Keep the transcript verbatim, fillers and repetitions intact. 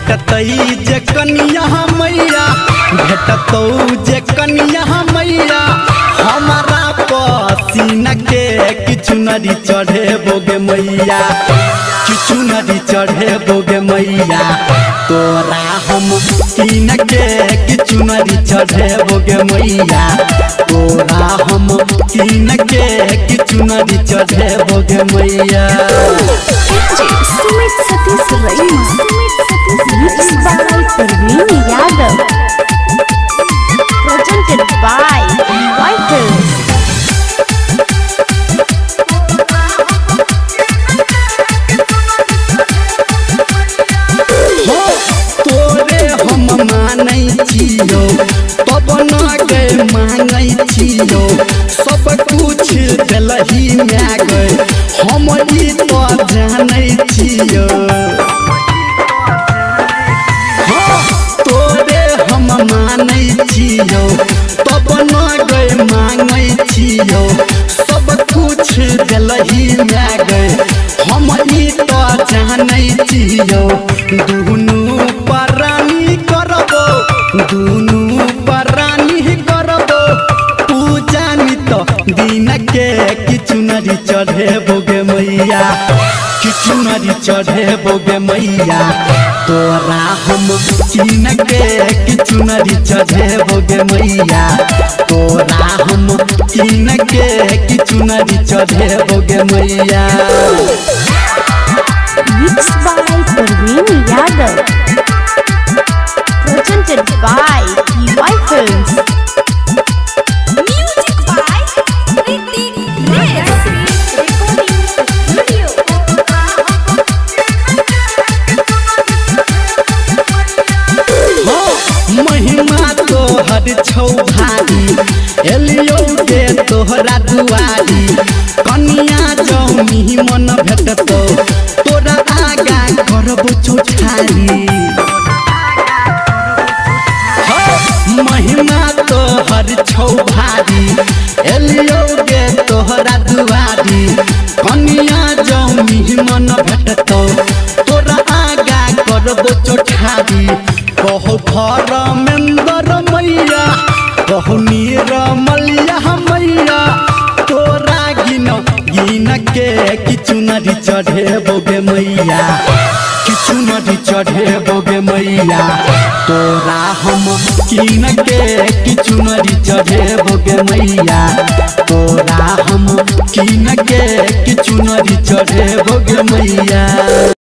भेटतई जे कनिया मैया भेटतौ जे कनिया मैया हमारा पसीना के किछु नदी चढ़े बोगे मैया किछु नदी चढ़े बोगे मैया तोरा हम तीन के किछु नदी चढ़े बोगे मैया तोरा हम तीन के किछु नदी चढ़े बोगे मैया। Sumit Satish Raima Sumit Satish mix by Parveen Yadav presented by Whitehills। तोरे हम मानै छियो तब न गए मांगै छियो सब कुछ देलही मै गए हम ई तो जानै छियो। तोरे हम मानै छियो तब न गए मांगै छियो सब कुछ देलही मै गए हम ई तो जानै छियो। दुनू परानी करबो दुनू परानी करबो पूजा नित दिन के किछु नदी चढ़े बोगे मैया किछु नदी चढ़े बोगे मैया तोरा हम तीन के किछु नदी चढ़े बोगे मैया तोरा हम तीन के किछु नदी चढ़े बोगे मैया। Mixed by Parveen Yadav presented by Whitehills। Music by Ritik Rez recording studio। महिमा तोहर छौ भारी एलियो के तोहरा दुआरी कनिया जौनी मन भेटतो तोरा आगा करबो चौठारी। महिमा तोहर छौ भारी एलियो के तोहरा दुआरी कनिया जौनी मन भेटतो तोरा आगा करबो चौठारी। कहो घर मेंदर मैया कहो नीर मलिया मैया तोरा गिन गिन के किछु नदी चढ़े बोगे मैया किछु नदी चढ़े बोगे मैया तोरा हम गिन के किछु नदी चढ़े बोगे मैया तोरा हम गिन के किछु नदी चढ़े बोगे मैया।